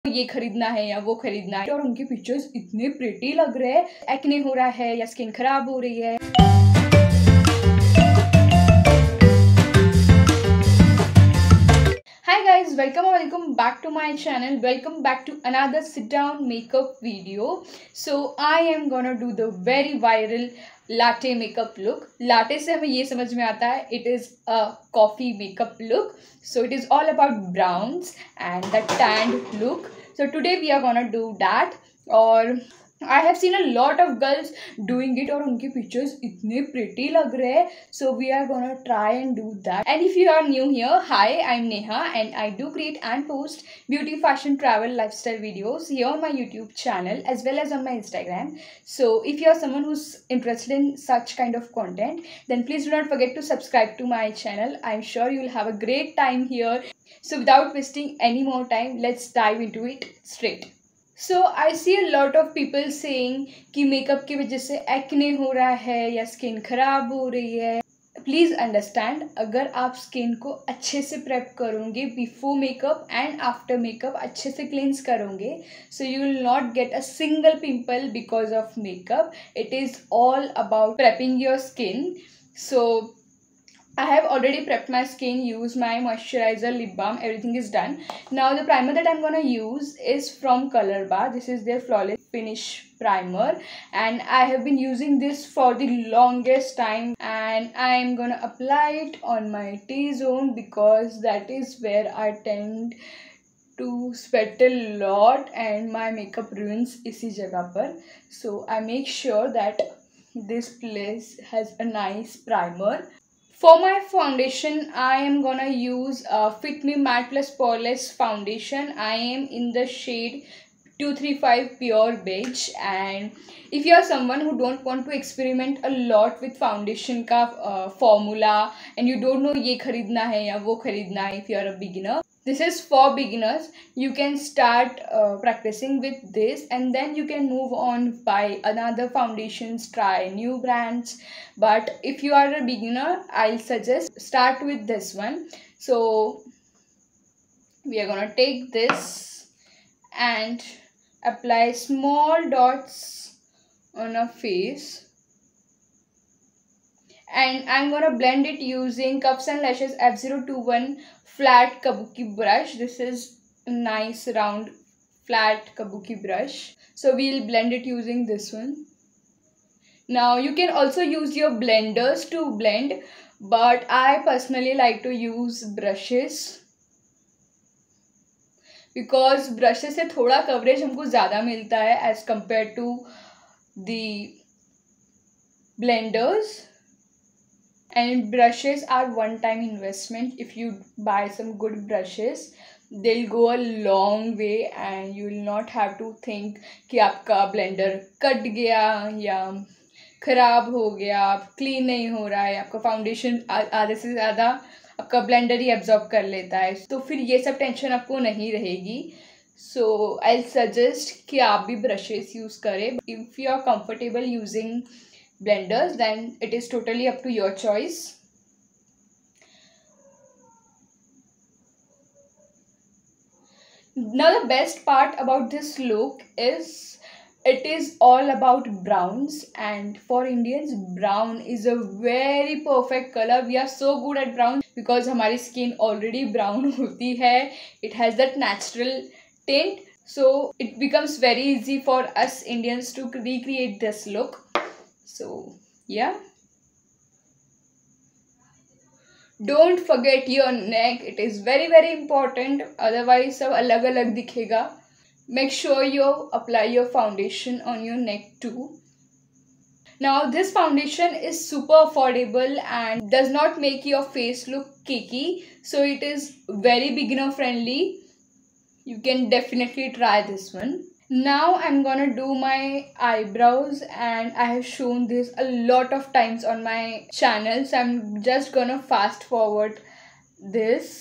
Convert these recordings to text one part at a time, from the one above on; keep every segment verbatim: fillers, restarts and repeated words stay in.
ये खरीदना है या वो खरीदना है, और उनके पिक्चर्स इतने प्रिटी लग रहे हैं। एक्ने हो रहा है या स्किन खराब हो रही है। Hi guys, welcome or welcome back to my channel. Welcome back to another sit down makeup video. So I am gonna do the very viral latte makeup look. Latte से हमें ये समझ में आता है it is a coffee makeup look. So it is all about browns and the tanned look. So today we are gonna do that. और I have seen a lot of girls doing it और उनके pictures इतने pretty लग रहे हैं. So we are gonna try and do that. And if you are new here, hi, I'm Neha and I do create and post beauty, fashion, travel, lifestyle videos here on my YouTube channel as well as on my Instagram. So if you are someone who's interested in such kind of content, then please do not forget to subscribe to my channel. I'm sure you'll have a great time here. So without wasting any more time, let's dive into it straight. So I see a lot of people saying कि makeup की वजह से acne हो रहा है या skin खराब हो रही है. प्लीज़ अंडरस्टैंड, अगर आप स्किन को अच्छे से प्रेप करोगे before makeup and after makeup अच्छे से क्लींस करोगे, so you will not get a single pimple because of makeup. It is all about prepping your skin. So I have already prepped my skin, used my moisturizer, lip balm, everything is done. Now the primer that I'm gonna use is from Color Bar. This is their Flawless Finish Primer and I have been using this for the longest time, and I'm gonna apply it on my T-zone because that is where I tend to sweat a lot and my makeup ruins इसी जगह पर. So I make sure that this place has a nice primer. For my foundation, I am gonna use uh, Fit Me Matte Plus Poreless Foundation. I am in the shade two three five Pure Beige, and if you are someone who don't want to experiment a lot with foundation का uh, formula and you don't know ये खरीदना है या वो खरीदना है, if you are a beginner, this is for beginners. You can start uh, practicing with this and then you can move on, buy another foundations, try new brands. But if you are a beginner, I'll suggest start with this one. So we are gonna take this and apply small dots on a face, and I'm gonna blend it using Cups and Lashes F zero two one flat kabuki brush. This is a nice round flat kabuki brush. So we'll blend it using this one. Now you can also use your blenders to blend, but I personally like to use brushes because brushes से थोड़ा coverage हमको ज़्यादा मिलता है as compared to the blenders. And brushes are one time investment. If you buy some good brushes, they'll go a long way and you will not have to think कि आपका blender cut गया या ख़राब हो गया, clean नहीं हो रहा है, आपका फाउंडेशन आधे से ज़्यादा आपका ब्लेंडर ही एब्जॉर्ब कर लेता है, तो फिर ये सब टेंशन आपको नहीं रहेगी. सो आई सजेस्ट कि आप भी ब्रशेस यूज़ करें. If you are comfortable using blenders, then it is totally up to your choice. Now the best part about this look is it is all about browns, and for Indians brown is a very perfect color. We are so good at brown because हमारी skin already brown होती है. It has that natural tint, so it becomes very easy for us Indians to recreate this look. So yeah, don't forget your neck. It is very very important, otherwise सब अलग अलग दिखेगा. Make sure you apply your foundation on your neck too. Now this foundation is super affordable and does not make your face look cakey, so it is very beginner friendly. You can definitely try this one. Now I'm gonna do my eyebrows, and I have shown this a lot of times on my channel, so I'm just gonna fast forward this.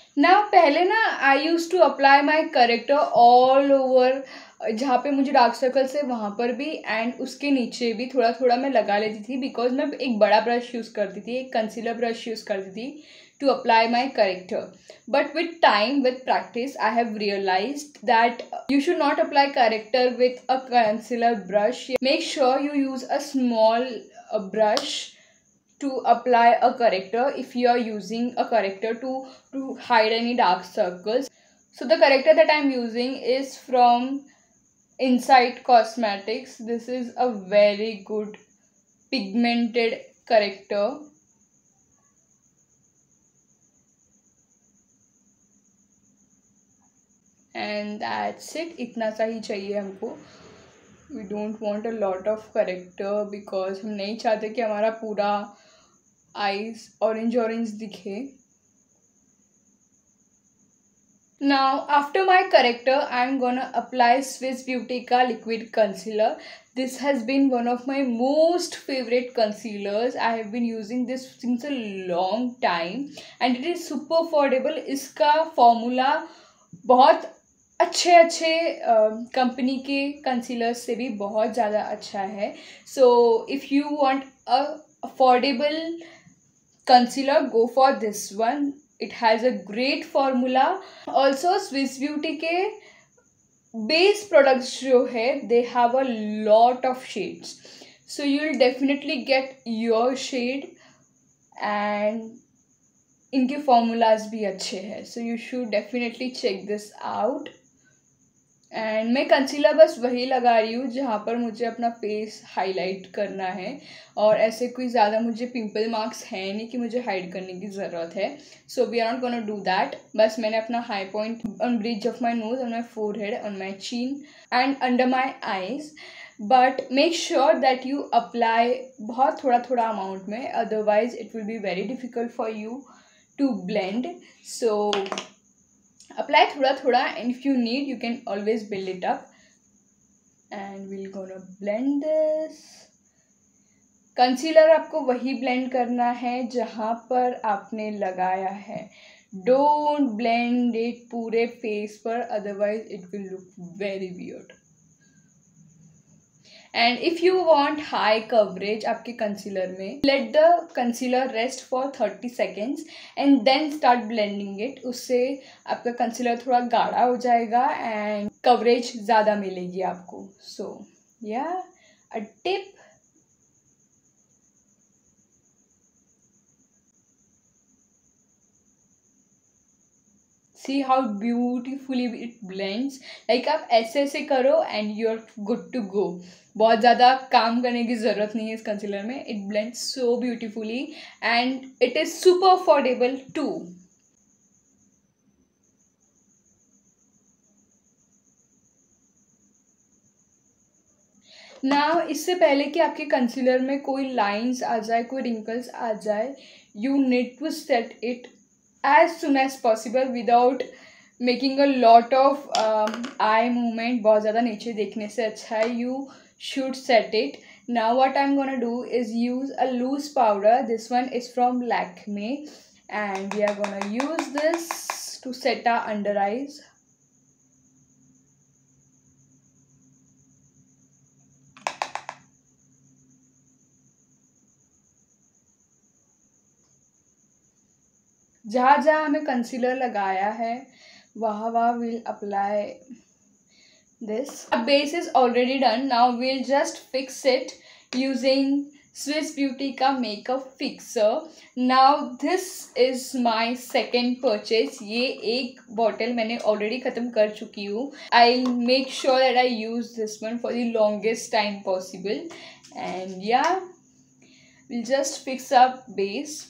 ना पहले ना I use to apply my corrector all over, जहाँ पे मुझे dark circles है वहाँ पर भी, एंड उसके नीचे भी थोड़ा थोड़ा मैं लगा लेती थी, बिकॉज मैं एक बड़ा ब्रश यूज़ करती थी, एक कंसीलर ब्रश यूज़ करती थी to apply my corrector. But with time, with practice, I have realized that you should not apply corrector with a concealer brush. Make sure you use a small uh, brush to apply a corrector if you are using a corrector to to hide any dark circles. So the corrector that I'm using is from Insight Cosmetics. This is a very good pigmented corrector. And that's it. इतना सा ही चाहिए हमको. We don't want a lot of corrector because हम नहीं चाहते कि हमारा पूरा आईज ऑरेंज ऑरेंज दिखे. Now after my corrector I am gonna apply Swiss beauty का liquid concealer. This has been one of my most favorite concealers. I have been using this since a long time and it is super affordable. इसका formula बहुत अच्छे अच्छे company uh, के concealers से भी बहुत ज़्यादा अच्छा है. So if you want a affordable concealer, go for this one. It has a great formula. Also Swiss beauty के बेस प्रोडक्ट्स जो है they have a lot of shades, so you will definitely get your shade and इनके formulas भी अच्छे हैं. So you should definitely check this out. And मैं concealer बस वही लगा रही हूँ जहाँ पर मुझे अपना फेस हाईलाइट करना है, और ऐसे कोई ज़्यादा मुझे पिंपल मार्क्स हैं नहीं कि मुझे हाइड करने की ज़रूरत है. So we are not gonna do that. बस मैंने अपना high point on bridge of my nose, on my forehead, on my chin and under my eyes. But make sure that you apply बहुत थोड़ा थोड़ा अमाउंट में, otherwise it will be very difficult for you to blend. So apply thoda thoda and if you need you can always build it up. And we're gonna blend this. Concealer आपको वही blend करना है जहाँ पर आपने लगाया है. Don't blend it पूरे फेस पर, otherwise it will look very weird. And if you want high coverage आपके कंसीलर में, let the concealer rest for thirty seconds and then start blending it. उससे आपका कंसीलर थोड़ा गाढ़ा हो जाएगा एंड कवरेज ज़्यादा मिलेगी आपको. So yeah a tip. See how beautifully it blends. Like आप ऐसे ऐसे करो and you're good to go. बहुत ज़्यादा काम करने की ज़रूरत नहीं है इस कंसीलर में. It blends so beautifully and it is super affordable too. Now इससे पहले कि आपके कंसीलर में कोई लाइंस आ जाए, कोई रिंकल्स आ जाए, you need to set it as soon as possible without making a lot of um, eye movement. बहुत ज़्यादा नीचे देखने से अच्छा है. You should set it. Now what I'm gonna do is use a loose powder. This one is from Lakme and we are gonna use this to set our under eyes. जहाँ जहाँ हमें कंसीलर लगाया है वहाँ वहाँ we'll apply this. Our base is already done. Now we'll just fix it using Swiss Beauty का makeup fixer. Now this is my second purchase. ये एक बॉटल मैंने already ख़त्म कर चुकी हूँ. I'll make sure that I use this one for the longest time possible. And yeah, we'll just fix up base.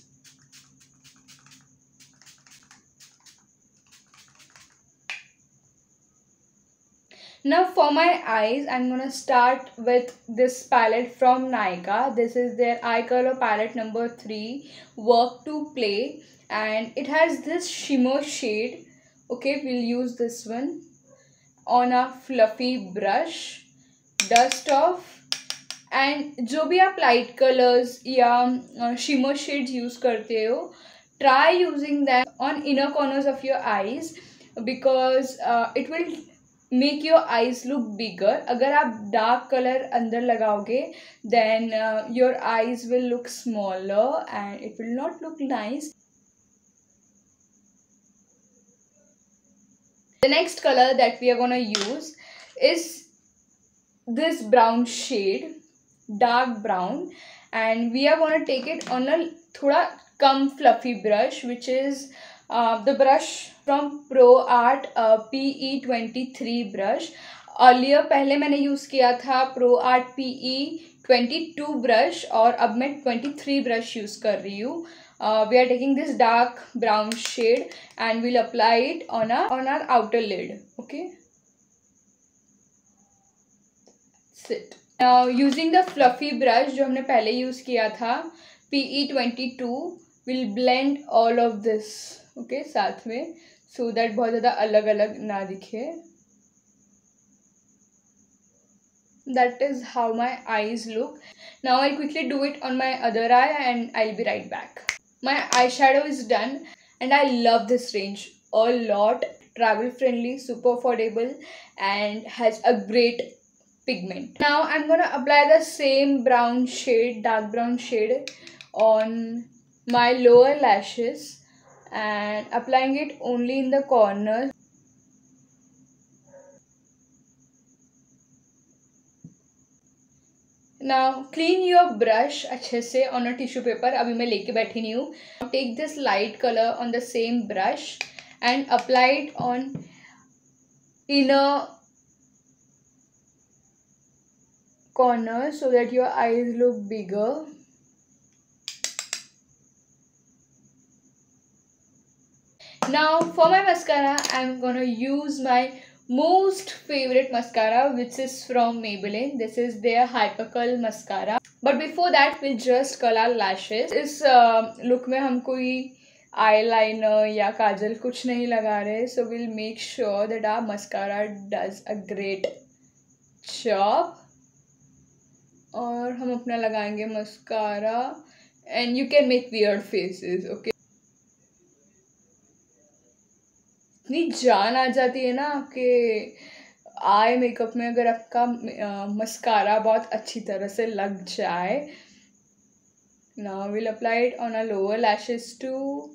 Now for my eyes, I'm gonna start with this palette from Nykaa. This is their eye color palette number three, Work to Play, and it has this shimmer shade. Okay, we'll use this one on a fluffy brush. Dust off. And जो भी आप light colours या shimmer shades use करते हो, try using them on inner corners of your eyes because uh, it will make your eyes look bigger. अगर आप dark color अंदर लगाओगे then uh, your eyes will look smaller and it will not look nice. The next color that we are gonna use is this brown shade, dark brown, and we are gonna take it on a thoda kam fluffy brush, which is uh, the brush from Pro Art uh, P E twenty-three brush. Earlier पहले मैंने use किया था Pro Art P E twenty-two brush और अब मैं twenty-three brush use कर रही हूँ. Uh, we are taking this dark brown shade and we'll apply it on our on our outer lid. Okay. Sit. Now using the fluffy brush जो हमने पहले use किया था P E twenty-two, we'll blend all of this. Okay, साथ में, so that बहुत ज़्यादा अलग अलग ना दिखे. That is how my eyes look. Now I'll quickly do it on my other eye and I'll be right back. My eyeshadow is done and I love this range a lot. Travel friendly, super affordable and has a great pigment. Now I'm gonna apply the same brown shade, dark brown shade on my lower lashes and applying it only in the corners. Now clean your brush अच्छे से on a tissue paper. अभी मैं लेके बैठी नहीं हूँ. Take this light color on the same brush and apply it on inner corner so that your eyes look bigger. Now for my mascara, I'm gonna use my most favorite mascara, which is from Maybelline. This is their Hyper Curl mascara. But before that, we'll just curl our lashes. इस uh, look में हम कोई eyeliner या काजल कुछ नहीं लगा रहे. So we'll make sure that our mascara does a great job. और हम अपना लगाएंगे mascara and you can make weird faces. Okay. इतनी जान आ जाती है ना आपके आई मेकअप में अगर आपका मस्कारा बहुत अच्छी तरह से लग जाए. Now we'll apply it on our lower lashes too.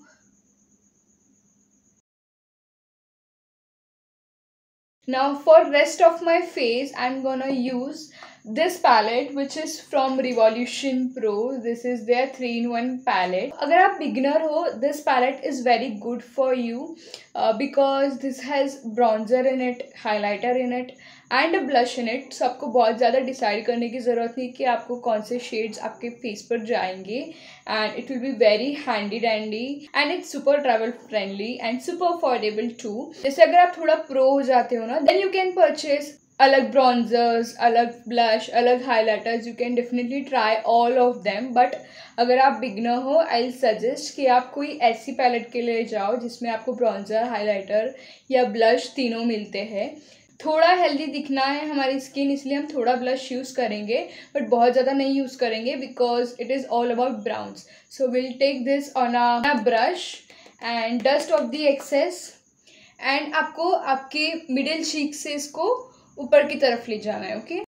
Now for rest of my face, I'm gonna use this palette which is from Revolution Pro. This is their three in one palette. अगर आप beginner हो, this palette is very good for you uh, because this has bronzer in it, highlighter in it and a blush in it. So आपको बहुत ज़्यादा decide करने की ज़रूरत नहीं कि आपको कौन से shades आपके face पर जाएंगे and it will be very handy dandy and it's super travel friendly and super affordable too. जैसे अगर आप थोड़ा pro हो जाते हो ना, then you can purchase अलग bronzers, अलग blush, अलग highlighters. You can definitely try all of them. But अगर आप beginner हो, I'll suggest कि आप कोई ऐसी palette के लिए जाओ जिसमें आपको bronzer, highlighter या blush तीनों मिलते हैं. थोड़ा हेल्दी दिखना है हमारी स्किन, इसलिए हम थोड़ा ब्लश यूज़ करेंगे बट बहुत ज़्यादा नहीं यूज़ करेंगे because it is all about browns. So will take this on a brush and dust off the excess एंड आपको आपके मिडिल चीक से इसको ऊपर की तरफ ले जाना है. ओके.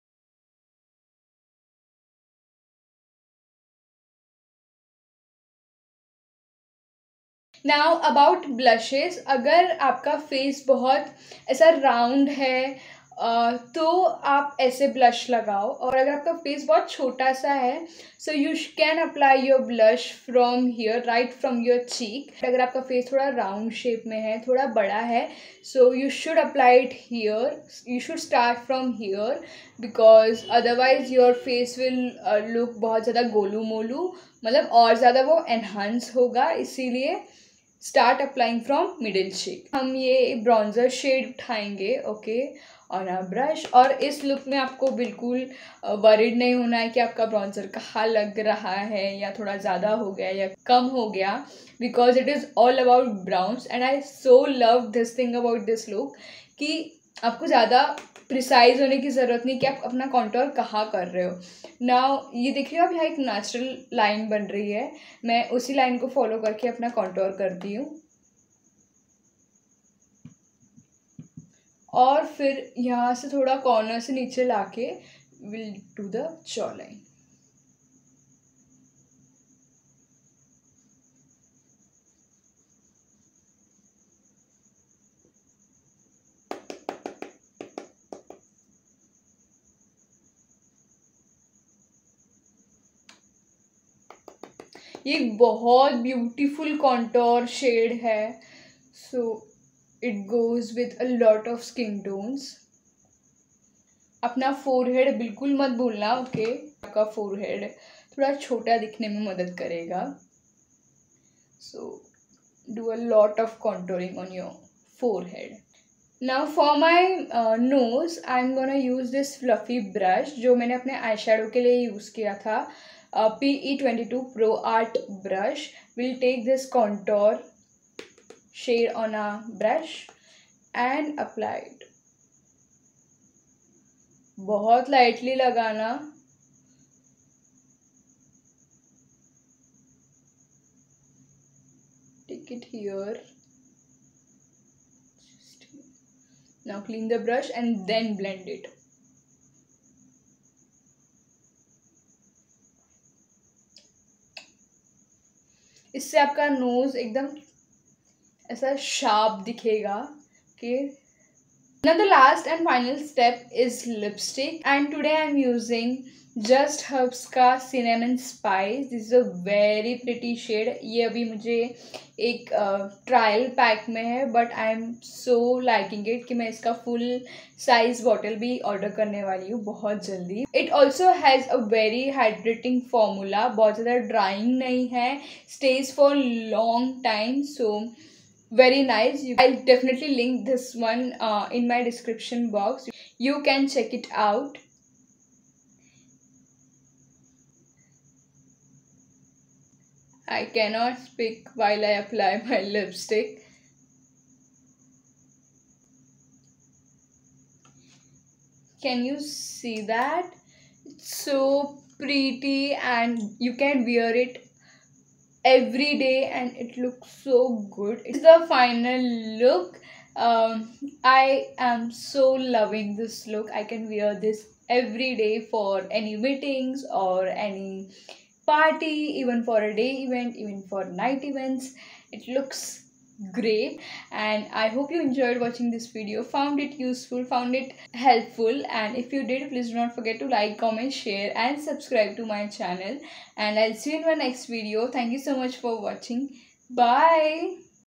नाउ अबाउट ब्लशेस, अगर आपका फेस बहुत ऐसा राउंड है uh, तो आप ऐसे ब्लश लगाओ और अगर आपका फेस बहुत छोटा सा है so you can apply your blush from here right from your cheek. अगर आपका फेस थोड़ा राउंड शेप में है, थोड़ा बड़ा है, so you should apply it here. You should start from here because otherwise your face will look बहुत ज़्यादा गोलू मोलू, मतलब और ज़्यादा वो एनहांस होगा. इसीलिए start applying from middle cheek. हम ये ब्रॉन्जर शेड उठाएंगे ओके ऑन अ ब्रश. और इस लुक में आपको बिल्कुल वरीड नहीं होना है कि आपका ब्रॉन्जर कहाँ लग रहा है या थोड़ा ज़्यादा हो गया या कम हो गया because it is all about browns. And I so love this thing about this look कि आपको ज़्यादा प्रिसाइज होने की ज़रूरत नहीं कि आप अपना कॉन्टोर कहाँ कर रहे हो। नाउ ये देख रहे हो आप, यहाँ एक नेचुरल लाइन बन रही है, मैं उसी लाइन को फॉलो करके अपना कॉन्टोर करती हूँ। और फिर यहाँ से थोड़ा कॉर्नर से नीचे लाके will do the jawline. ये एक बहुत ब्यूटीफुल कॉन्टोर शेड है, so it goes with a lot of skin tones. अपना फोरहेड बिल्कुल मत भूलना, ओके okay? आपका फोरहेड थोड़ा छोटा दिखने में मदद करेगा। So do a lot of contouring on your forehead. Now for my nose I am gonna use this fluffy brush जो मैंने अपने आई शेडो के लिए यूज़ किया था। P E twenty-two Pro Art brush will take this contour shade on a brush and apply it. बहुत lightly लगाना, take it here. Now clean the brush and then blend it. इससे आपका knows एकदम ऐसा sharp दिखेगा। Okay, now the last and final step is lipstick and today I am using Just Herbs का Cinnamon Spice. This is a very pretty shade. ये अभी मुझे एक ट्रायल uh, पैक में है but I am so liking it कि मैं इसका फुल साइज बॉटल भी ऑर्डर करने वाली हूँ बहुत जल्दी। It also has a very hydrating formula, बहुत ज़्यादा ड्राइंग नहीं है, stays for long time, so very nice. I'll definitely link this one uh, in my description box. You can check it out. I cannot speak while I apply my lipstick. Can you see that? It's so pretty and you can wear it every day and it looks so good. It's the final look. um I am so loving this look. I can wear this every day for any meetings or any party, even for a day event, even for night events. It looks great and I hope you enjoyed watching this video, found it useful, found it helpful, and if you did, please do not forget to like, comment, share and subscribe to my channel, and I'll see you in my next video. Thank you so much for watching. Bye.